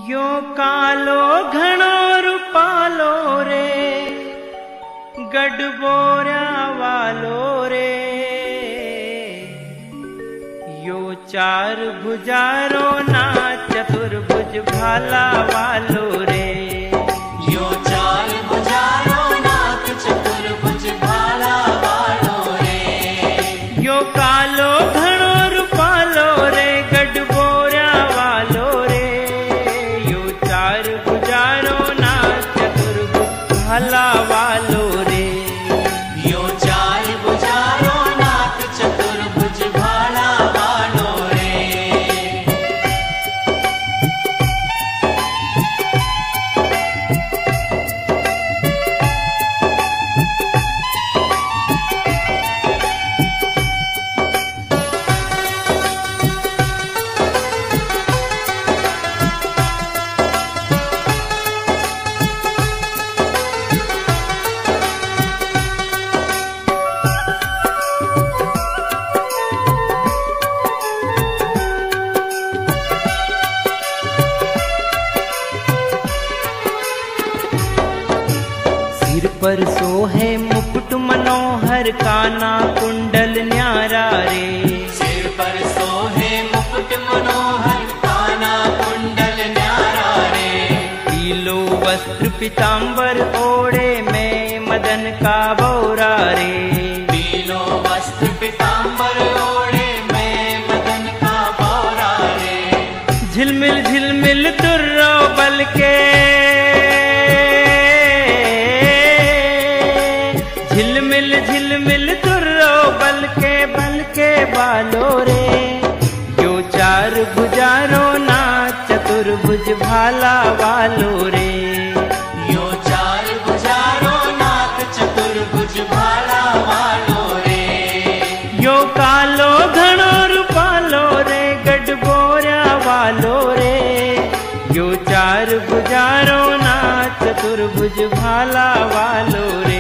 यो कालो घणो रूपालो रे गडबोरा वालो रे, यो चार भुजारो ना चतुर्भुज भाला वालो रे, यो चार भुजारो नाथ चतुर्भुज भाला वालो रे, यो कालो घणो रूपालो रे गडबोरा वालो रे, यो चार भुजारो ना चतुर्भुज भाला वालो रे, यो चार भुजारो नाथ चतुर्भुज भाला वालो रे। सिर पर सोहे मुकुट मनोहर काना कुंडल न्यारा रे, सिर पर सोहे मुकुट मनोहर काना कुंडल न्यारा रे, पीलो वस्त्र पीतांबर ओढ़े में मदन का बौरा रे, पीलो वस्त्र पीतांबर ओढ़े में मदन का बौरा रे, झिलमिल झिलमिल तुर्रो बल के, झिलमिल झिलमिल तुर्रो बल के बालो रे, यो चार भुजारो ना चतुर्भुज भाला वालो रे, यो चार भुजारो नाथ चतुर्भुज भाला वालो रे, यो कालो घणो रूपालो रे गडबोरा वालो रे, यो चार भुजारो ना चतुर्भुज भाला वालो रे।